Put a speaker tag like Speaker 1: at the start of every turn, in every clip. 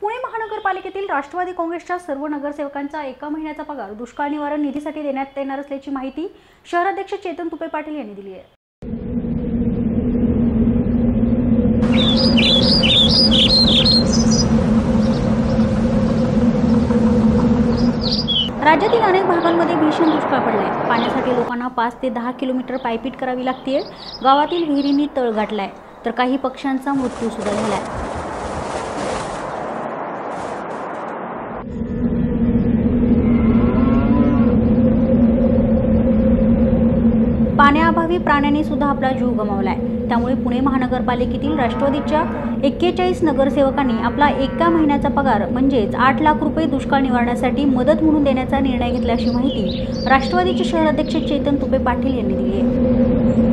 Speaker 1: पुणे महानगरपालिकेतील राष्ट्रवादी काँग्रेसच्या सर्व नगरसेवकांचा एका महिन्याचा पगार दुष्काळ निवारण निधीसाठी देण्यात येणार असल्याची माहिती शहराध्यक्ष चेतन तुपे पाटील यांनी दिली आहे। राज्यातील अनेक भागांमध्ये भीषण दुष्काळ पडलाय। पाण्यासाठी लोकांना 5 ते 10 किलोमीटर पायपीट करावी लागते। गावातील विहिरींनी तळ गाठलाय तर काही पक्ष्यांचा मृत्यू सुद्धा झालाय। पाण्याअभावी प्राण्यांनी सुद्धा आपला जीव गमावलाय। त्यामुळे पुणे महानगरपालिकेतील राष्ट्रवादीच्या 41 नगरसेवकांनी आपला एका महिन्याचा पगार म्हणजेच 8 लाख रुपये दुष्काळ निवारणासाठी मदत म्हणून देण्याचा निर्णय घेतल्याची माहिती राष्ट्रवादीचे शहराध्यक्ष चेतन तुपे पाटील यांनी दिली आहे।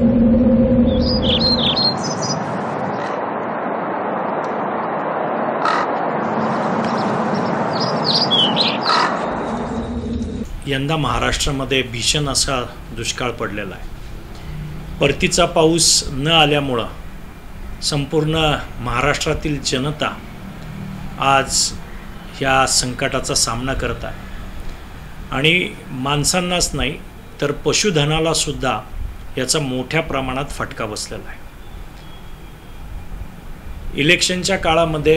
Speaker 2: यंदा महाराष्ट्रामध्ये भीषण असा दुष्काळ पडलेला आहे। परतीचा पाऊस न आल्यामुळे संपूर्ण महाराष्ट्रातील जनता आज ह्या संकटाचा सामना करत आहे आणि माणसांनाच नाही तर पशुधनाला सुद्धा याचा मोठ्या प्रमाणात फटका बसलेला आहे। इलेक्शनच्या काळामध्ये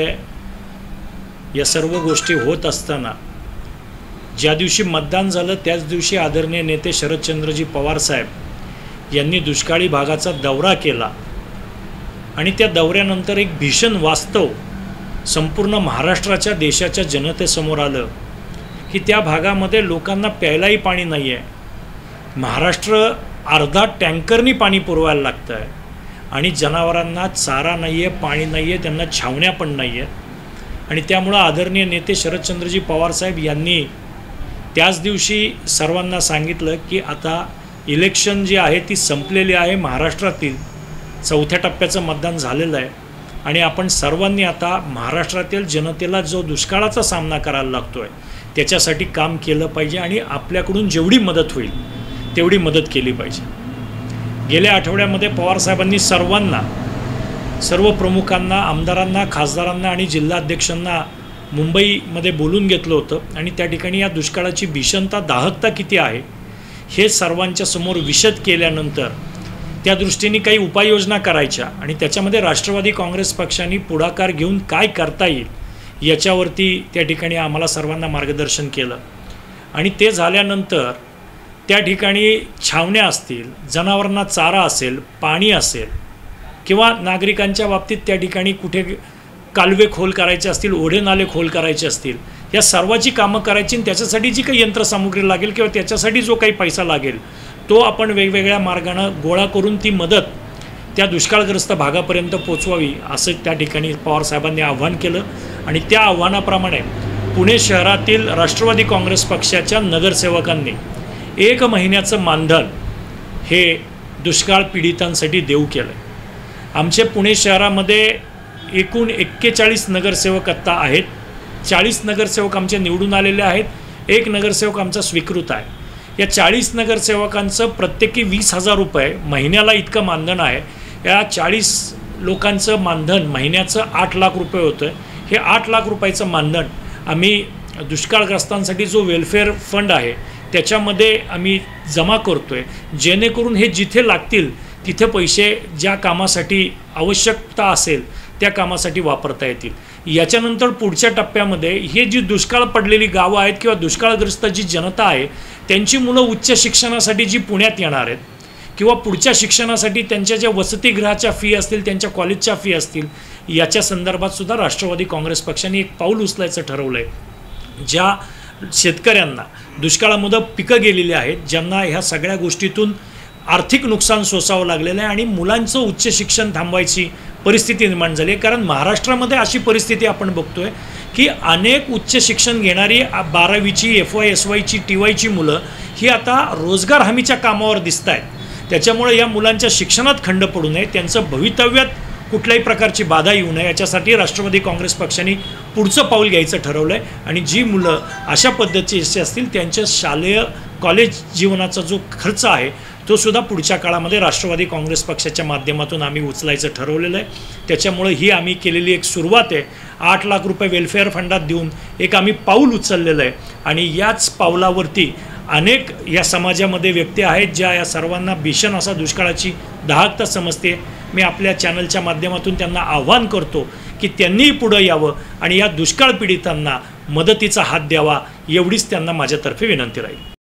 Speaker 2: या सर्व गोष्टी होत असताना ज्या दिवशी मतदान झालं त्याच दिवशी आदरणीय नेते शरदचंद्रजी पवार साहेब यांनी दुष्काळी भागाचा दौरा केला आणि त्या दौऱ्यानंतर एक भीषण वास्तव संपूर्ण महाराष्ट्राच्या देशाच्या जनतेसमोर आलं की त्या भागामध्ये लोकांना प्यायलाही पाणी नाही आहे। महाराष्ट्र अर्धा टँकरनी पाणी पुरवायला लागतं आहे आणि जनावरांना चारा नाही आहे, पाणी नाही आहे, त्यांना छावण्या पण नाही आहेत। आणि त्यामुळं आदरणीय नेते शरदचंद्रजी पवार साहेब यांनी त्याच दिवशी सर्वांना सांगितलं की आता इलेक्शन जी आहे ती संपलेली आहे। महाराष्ट्रातील 4थ्या टप्प्याचं मतदान झालेलं आहे आणि आपण सर्वांनी आता महाराष्ट्रातील जनतेला जो दुष्काळाचा सामना करायला लागतो आहे त्याच्यासाठी काम केलं पाहिजे आणि आपल्याकडून जेवढी मदत होईल तेवढी मदत केली पाहिजे। गेल्या आठवड्यामध्ये पवार साहेबांनी सर्व प्रमुखांना, आमदारांना, खासदारांना आणि जिल्हाध्यक्षांना मुंबईमध्ये बोलून घेतलं होतं आणि त्या ठिकाणी या दुष्काळाची भीषणता, दाहकता किती आहे हे सर्वांच्या समोर विशद केल्यानंतर त्या दृष्टीने काही उपाययोजना करायच्या आणि त्याच्यामध्ये राष्ट्रवादी काँग्रेस पक्षाने पुढाकार घेऊन काय करता येईल याच्यावरती त्या ठिकाणी आम्हाला सर्वांना मार्गदर्शन केलं। आणि ते झाल्यानंतर त्या ठिकाणी छावण्या असतील, जनावरांना चारा असेल, पाणी असेल किंवा नागरिकांच्या बाबतीत त्या ठिकाणी कुठे कालवे खोल करायचे असतील, ओढे नाले खोल करायचे असतील, या सर्वाची कामं करायची आणि त्याच्यासाठी जी काही यंत्रसामुग्री लागेल किंवा त्याच्यासाठी जो काही पैसा लागेल तो आपण वेगवेगळ्या मार्गाने गोळा करून ती मदत त्या दुष्काळग्रस्त भागापर्यंत पोचवावी असं त्या ठिकाणी पवार साहेबांनी आव्हान केलं। आणि त्या आव्हानाप्रमाणे पुणे शहरातील राष्ट्रवादी काँग्रेस पक्षाच्या नगरसेवकांनी 1 महिन्याचं मानधन हे दुष्काळ पीडितांसाठी देऊ केलं। आमचे पुणे शहरामध्ये एकूण 41 नगरसेवक आत्ता आहेत। 40 नगरसेवक आमचे निवडून आलेले आहेत, 1 नगरसेवक आमचा स्वीकृत आहे। या 40 नगरसेवकांचं प्रत्येकी 20,000 रुपये महिन्याला इतकं मानधन आहे। या 40 लोकांचं मानधन महिन्याचं 8 लाख रुपये होतं। हे 8 लाख रुपयाचं मानधन आम्ही दुष्काळग्रस्तांसाठी जो वेलफेअर फंड आहे त्याच्यामध्ये आम्ही जमा करतो आहे, जेणेकरून हे जिथे लागतील तिथे पैसे ज्या कामासाठी आवश्यकता असेल त्या कामासाठी वापरता येतील। याच्यानंतर पुढच्या टप्प्यामध्ये हे जी दुष्काळ पडलेली गावं आहेत किंवा दुष्काळग्रस्त जी जनता आहे त्यांची मुलं उच्च शिक्षणासाठी जी पुण्यात येणार आहेत किंवा पुढच्या शिक्षणासाठी त्यांच्या ज्या वसतिगृहाच्या फी असतील, त्यांच्या कॉलेजच्या फी असतील, याच्या संदर्भात सुद्धा राष्ट्रवादी काँग्रेस पक्षाने एक पाऊल उचलायचं ठरवलं आहे। ज्या शेतकऱ्यांना दुष्काळामध्ये पिकं गेलेली आहेत, ज्यांना ह्या सगळ्या गोष्टीतून आर्थिक नुकसान सोसावं लागलेलं आहे आणि मुलांचं उच्च शिक्षण थांबवायची परिस्थिती निर्माण झाली आहे। कारण महाराष्ट्रामध्ये अशी परिस्थिती आपण बघतोय की अनेक उच्च शिक्षण घेणारी 12वीची, FY, SYची, TYची मुलं ही आता रोजगार हमीच्या कामावर दिसत आहेत। त्याच्यामुळे या मुलांच्या शिक्षणात खंड पडू नये, त्यांचं भवितव्यात कुठल्याही प्रकारची बाधा येऊ नये याच्यासाठी राष्ट्रवादी काँग्रेस पक्षाने पुढचं पाऊल घ्यायचं ठरवलं आहे। आणि जी मुलं अशा पद्धतीचे असतील त्यांच्या शालेय कॉलेज जीवनाचा जो खर्च आहे तो सुद्धा पुढच्या काळामध्ये राष्ट्रवादी काँग्रेस पक्षाच्या माध्यमातून आम्ही उचलायचं ठरवलेलं आहे। त्याच्यामुळे ही आम्ही केलेली एक सुरुवात आहे। 8 लाख रुपये वेलफेअर फंडात देऊन एक आम्ही पाऊल उचललेलं आहे आणि याच पावलावरती अनेक या समाजामध्ये व्यक्ती आहेत ज्या या सर्वांना भीषण असा दुष्काळाची दाहकता समजते। मी आपल्या चॅनलच्या माध्यमातून त्यांना आव्हान करतो की त्यांनीही पुढे यावं आणि या दुष्काळ पीडितांना मदतीचा हात द्यावा, एवढीच त्यांना माझ्यातर्फे विनंती राहील।